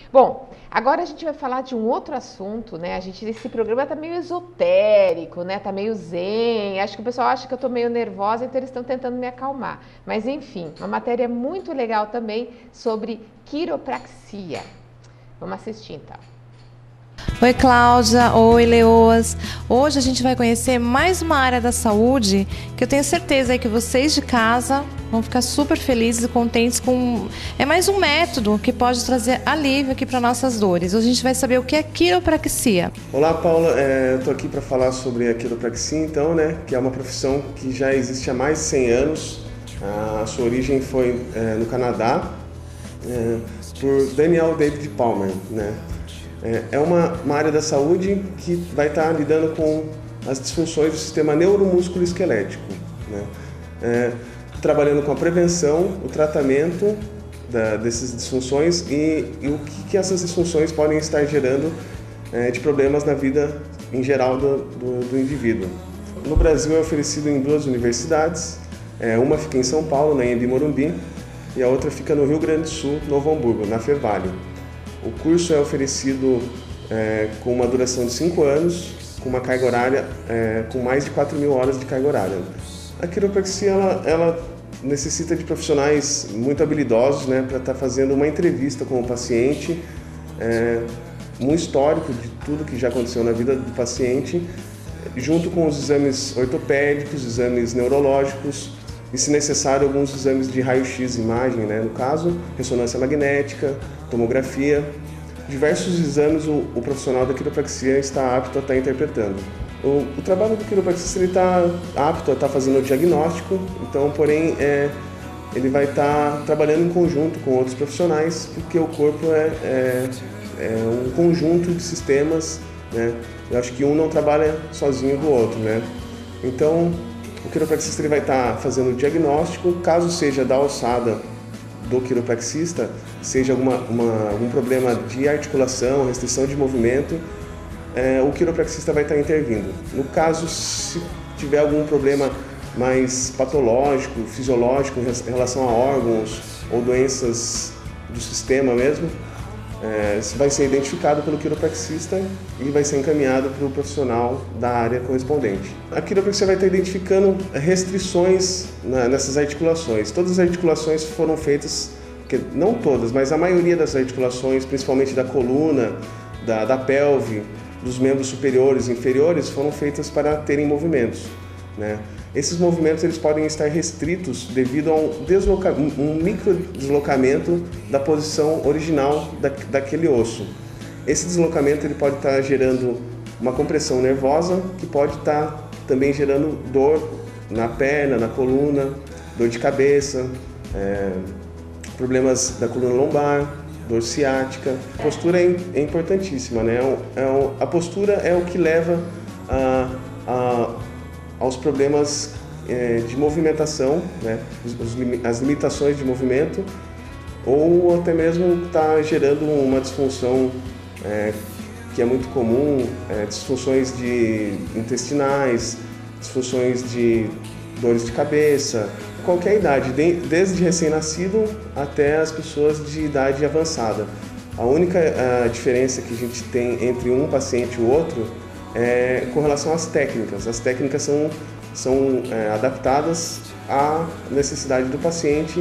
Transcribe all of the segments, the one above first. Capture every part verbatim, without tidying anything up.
Bom, agora a gente vai falar de um outro assunto, né? A gente, esse programa tá meio esotérico, né? Tá meio zen. Acho que o pessoal acha que eu tô meio nervosa, então eles estão tentando me acalmar. Mas enfim, uma matéria muito legal também sobre quiropraxia. Vamos assistir então. Oi, Cláudia. Oi, Leoas. Hoje a gente vai conhecer mais uma área da saúde que eu tenho certeza que vocês de casa vão ficar super felizes e contentes com... É mais um método que pode trazer alívio aqui para nossas dores. Hoje a gente vai saber o que é quiropraxia. Olá, Paula. É, eu estou aqui para falar sobre a quiropraxia, então, né? Que é uma profissão que já existe há mais de cem anos. A sua origem foi é, no Canadá, é, por Daniel David Palmer, né? É uma, uma área da saúde que vai estar lidando com as disfunções do sistema neuromúsculo esquelético, né? É, trabalhando com a prevenção, o tratamento da, dessas disfunções e, e o que, que essas disfunções podem estar gerando é, de problemas na vida em geral do, do, do indivíduo. No Brasil é oferecido em duas universidades, é, uma fica em São Paulo, na Anhembi Morumbi, e a outra fica no Rio Grande do Sul, Novo Hamburgo, na Fevale. O curso é oferecido é, com uma duração de cinco anos, com uma carga horária, é, com mais de quatro mil horas de carga horária. A quiropraxia ela, ela necessita de profissionais muito habilidosos, né, para estar fazendo uma entrevista com o paciente, é, um histórico de tudo que já aconteceu na vida do paciente, junto com os exames ortopédicos, exames neurológicos, e, se necessário, alguns exames de raio-x, imagem, né? No caso, ressonância magnética, tomografia. Diversos exames o, o profissional da quiropraxia está apto a estar interpretando. O, o trabalho do quiropraxista está apto a estar fazendo o diagnóstico, então, porém, é, ele vai estar trabalhando em conjunto com outros profissionais, porque o corpo é, é, é um conjunto de sistemas, né? Eu acho que um não trabalha sozinho do outro, né? Então, o quiropraxista ele vai estar fazendo o diagnóstico, caso seja da alçada do quiropraxista, seja alguma, uma, algum problema de articulação, restrição de movimento, é, o quiropraxista vai estar intervindo. No caso, se tiver algum problema mais patológico, fisiológico em relação a órgãos ou doenças do sistema mesmo, É, vai ser identificado pelo quiropraxista e vai ser encaminhado para o profissional da área correspondente. A quiropraxia vai estar identificando restrições na, nessas articulações. Todas as articulações foram feitas, não todas, mas a maioria das articulações, principalmente da coluna, da, da pelve, dos membros superiores e inferiores, foram feitas para terem movimentos, né? Esses movimentos eles podem estar restritos devido a um, desloca... um micro deslocamento da posição original da... daquele osso. Esse deslocamento ele pode estar gerando uma compressão nervosa, que pode estar também gerando dor na perna, na coluna, dor de cabeça, é... problemas da coluna lombar, dor ciática. A postura é importantíssima, né? É o... A postura é o que leva a, a aos problemas é, de movimentação, né? Os, os, as limitações de movimento, ou até mesmo está gerando uma disfunção é, que é muito comum, é, disfunções de intestinais, disfunções de dores de cabeça, qualquer idade, de, desde recém-nascido até as pessoas de idade avançada. A única a diferença que a gente tem entre um paciente e o outro é com relação às técnicas. As técnicas são, são é, adaptadas à necessidade do paciente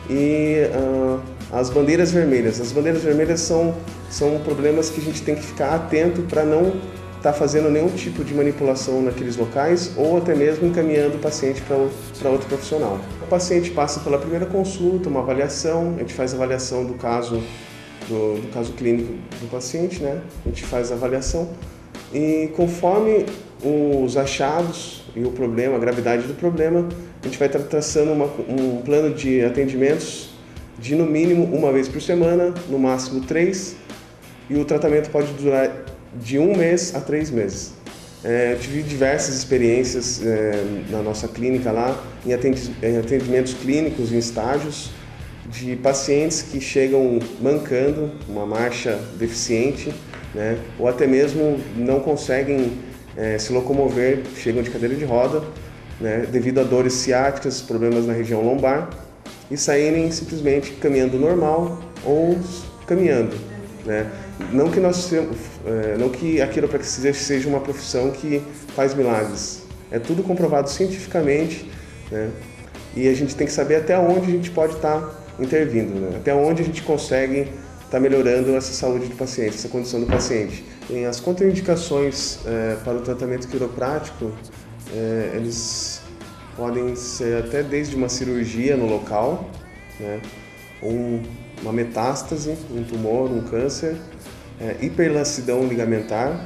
e uh, as bandeiras vermelhas. As bandeiras vermelhas são, são problemas que a gente tem que ficar atento para não estar tá fazendo nenhum tipo de manipulação naqueles locais ou até mesmo encaminhando o paciente para outro profissional. O paciente passa pela primeira consulta, uma avaliação, a gente faz a avaliação do caso, do, do caso clínico do paciente, né? A gente faz a avaliação. E conforme os achados e o problema, a gravidade do problema, a gente vai estar traçando uma, um plano de atendimentos de no mínimo uma vez por semana, no máximo três, e o tratamento pode durar de um mês a três meses. É, tive diversas experiências é, na nossa clínica lá, em atendimentos clínicos, em estágios, de pacientes que chegam mancando, uma marcha deficiente, né? Ou até mesmo não conseguem é, se locomover, chegam de cadeira de roda, né? Devido a dores ciáticas, problemas na região lombar, e saírem simplesmente caminhando normal ou caminhando. né? Não que nós temos, é, não que a quiropraxia seja uma profissão que faz milagres. É tudo comprovado cientificamente, né? E a gente tem que saber até onde a gente pode estar intervindo, né? Até onde a gente consegue estar melhorando essa saúde do paciente, essa condição do paciente. E as contraindicações é, para o tratamento quiroprático, é, eles podem ser até desde uma cirurgia no local, né? Um, uma metástase, um tumor, um câncer, é, hiperlacidão ligamentar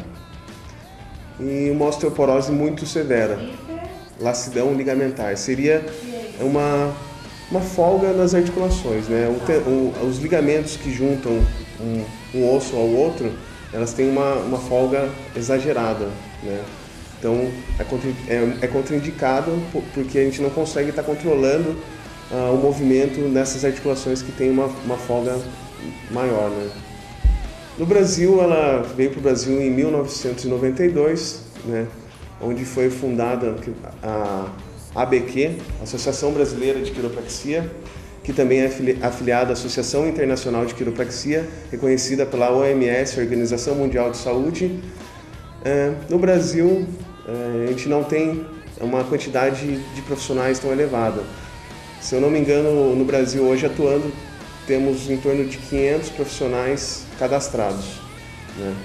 e uma osteoporose muito severa. Lacidão ligamentar seria uma, uma folga nas articulações, né? O, o, os ligamentos que juntam um, um osso ao outro, elas têm uma, uma folga exagerada, né? Então é, contra, é, é contraindicado porque a gente não consegue estar controlando Uh, o movimento nessas articulações que tem uma, uma folga maior, né? No Brasil, ela veio para o Brasil em mil novecentos e noventa e dois, né? Onde foi fundada a A B Q, Associação Brasileira de Quiropraxia, que também é afiliada à Associação Internacional de Quiropraxia, reconhecida pela O M S, Organização Mundial de Saúde. Uh, no Brasil, uh, a gente não tem uma quantidade de profissionais tão elevada. Se eu não me engano, no Brasil hoje atuando, temos em torno de quinhentos profissionais cadastrados, né?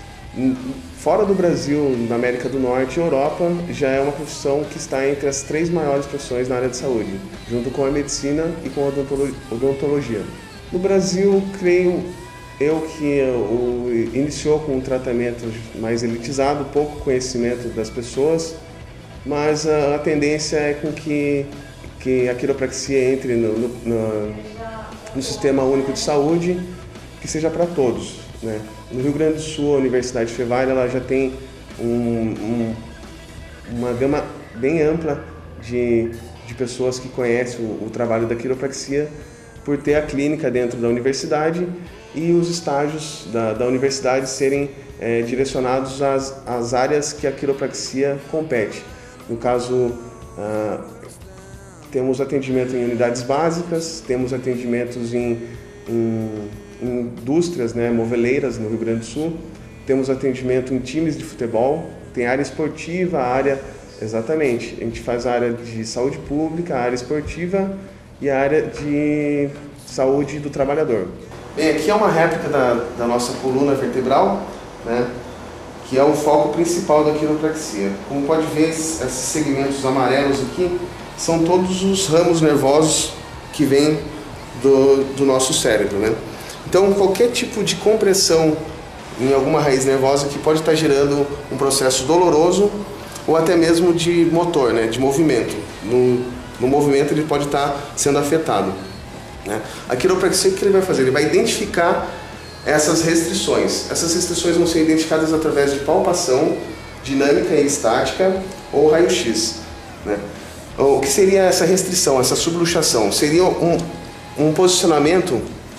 Fora do Brasil, na América do Norte e Europa, já é uma profissão que está entre as três maiores profissões na área de saúde, junto com a medicina e com a odontologia. No Brasil, creio eu que o, iniciou com um tratamento mais elitizado, pouco conhecimento das pessoas, mas a, a tendência é com que que a quiropraxia entre no, no, no, no Sistema Único de Saúde, que seja para todos, né? No Rio Grande do Sul, a Universidade Fevale ela já tem um, um, uma gama bem ampla de, de pessoas que conhecem o, o trabalho da quiropraxia, por ter a clínica dentro da universidade e os estágios da, da universidade serem é, direcionados às, às áreas que a quiropraxia compete. No caso, ah, temos atendimento em unidades básicas, temos atendimentos em, em, em indústrias, né, moveleiras no Rio Grande do Sul, temos atendimento em times de futebol, tem área esportiva, a área, exatamente, a gente faz a área de saúde pública, a área esportiva e a área de saúde do trabalhador. Bem, aqui é uma réplica da, da nossa coluna vertebral, né, que é o foco principal da quiropraxia. Como pode ver, esses segmentos amarelos aqui são todos os ramos nervosos que vêm do, do nosso cérebro, né? Então, qualquer tipo de compressão em alguma raiz nervosa que pode estar gerando um processo doloroso ou até mesmo de motor, né? De movimento. No, no movimento ele pode estar sendo afetado, né? A quiropraxia, o que ele vai fazer? Ele vai identificar essas restrições. Essas restrições vão ser identificadas através de palpação, dinâmica e estática ou raio-x, né? O que seria essa restrição, essa subluxação? Seria um, um posicionamento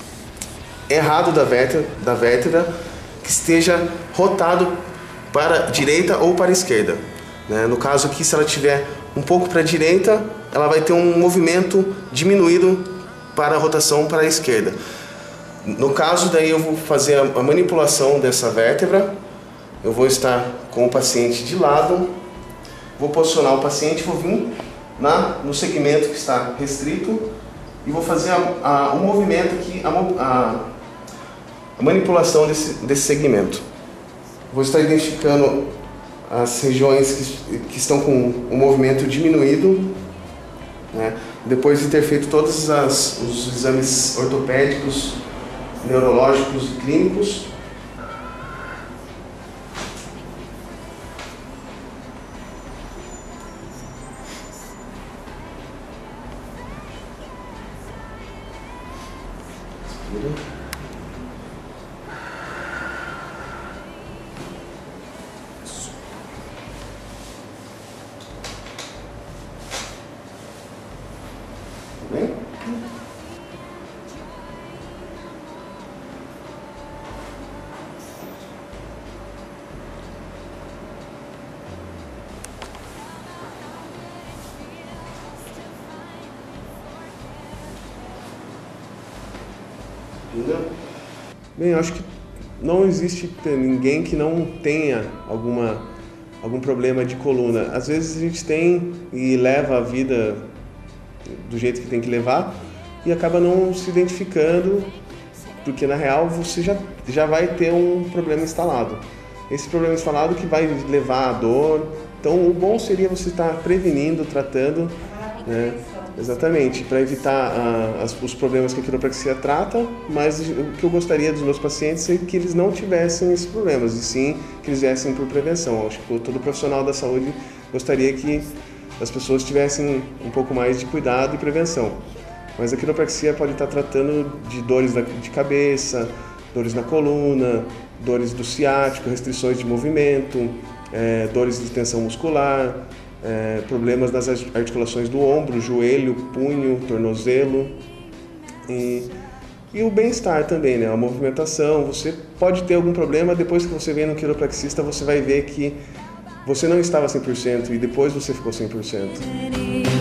errado da vértebra, da vértebra que esteja rotado para a direita ou para a esquerda, né? No caso aqui, se ela estiver um pouco para a direita, ela vai ter um movimento diminuído para a rotação para a esquerda. No caso, daí eu vou fazer a, a manipulação dessa vértebra, eu vou estar com o paciente de lado, vou posicionar o paciente, vou vir Na, no segmento que está restrito e vou fazer a, a, um movimento aqui, a, a, a manipulação desse, desse segmento. Vou estar identificando as regiões que, que estão com o movimento diminuído, né? Depois de ter feito todos as, os exames ortopédicos, neurológicos e clínicos. Bem? Bem, eu acho que não existe ninguém que não tenha alguma, algum problema de coluna. Às vezes a gente tem e leva a vida do jeito que tem que levar e acaba não se identificando, porque na real você já, já vai ter um problema instalado. Esse problema instalado que vai levar à dor. Então o bom seria você estar prevenindo, tratando, né? Exatamente, para evitar ah, as, os problemas que a quiropraxia trata, mas o que eu gostaria dos meus pacientes é que eles não tivessem esses problemas, e sim que eles viessem por prevenção. Acho que todo profissional da saúde gostaria que as pessoas tivessem um pouco mais de cuidado e prevenção. Mas a quiropraxia pode estar tratando de dores de cabeça, dores na coluna, dores do ciático, restrições de movimento, é, dores de tensão muscular, É, problemas nas articulações do ombro, joelho, punho, tornozelo e, e o bem-estar também, né? A movimentação. Você pode ter algum problema, depois que você vem no quiropraxista você vai ver que você não estava cem por cento e depois você ficou cem por cento.